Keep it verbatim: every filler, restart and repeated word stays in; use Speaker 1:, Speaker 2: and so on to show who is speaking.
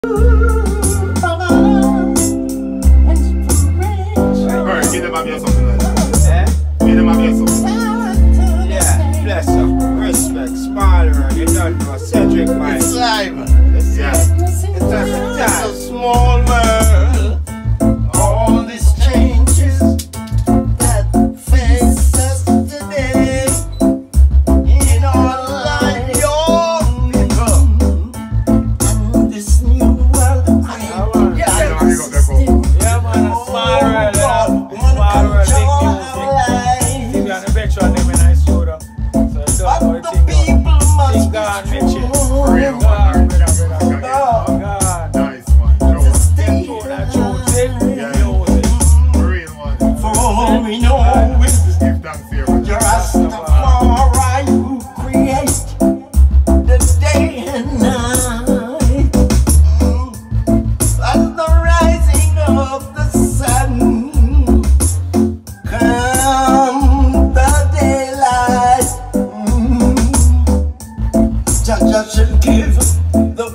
Speaker 1: Give them a beer something like that. Eh? Give them a beer something.
Speaker 2: Yeah, bless up, respect, smaller, you don't know, Cedric Myton.
Speaker 3: It's live.
Speaker 1: Yeah.
Speaker 2: It's a
Speaker 3: It's a small world. All these changes that face us today in our life, young people. And this new world, I
Speaker 1: want to
Speaker 3: got
Speaker 2: yeah, man, a small world, yeah. Small world, big music. You got a picture of them in a studio. So you don't know the thing. Think God, Mitch.
Speaker 1: Real
Speaker 2: God,
Speaker 1: one.
Speaker 2: brother, brother. Oh, God.
Speaker 1: Nice one. Joe.
Speaker 2: Them two that chosen, music.
Speaker 1: Real one.
Speaker 3: for all we know,
Speaker 1: Just give thanks here.
Speaker 3: you're Rastafari who create the day and night. As the rising of the sun come the daylight, Jah Jah shall give the